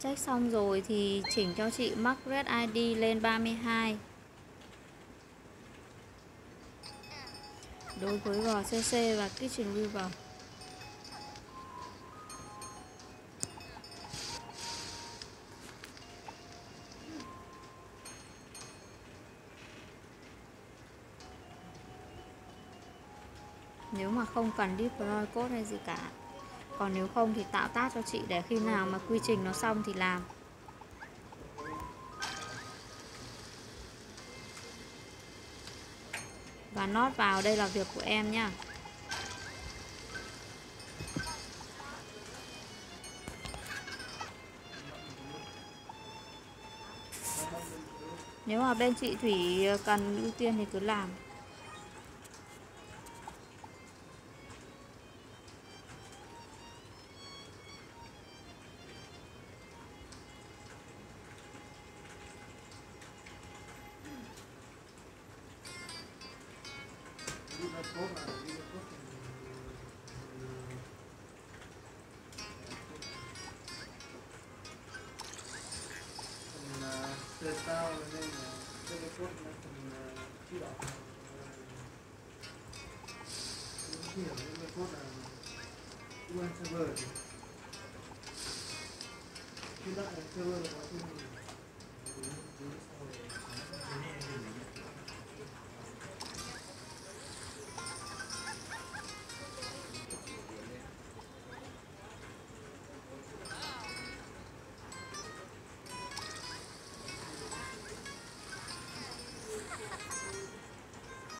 Check xong rồi thì chỉnh cho chị Margaret ID lên 32. Đối với GCC và Kitchen River. Nếu mà không cần deploy code hay gì cả. Còn nếu không thì tạo task cho chị để khi nào mà quy trình nó xong thì làm. Và nốt vào, đây là việc của em nhá. Nếu mà bên chị Thủy cần ưu tiên thì cứ làm.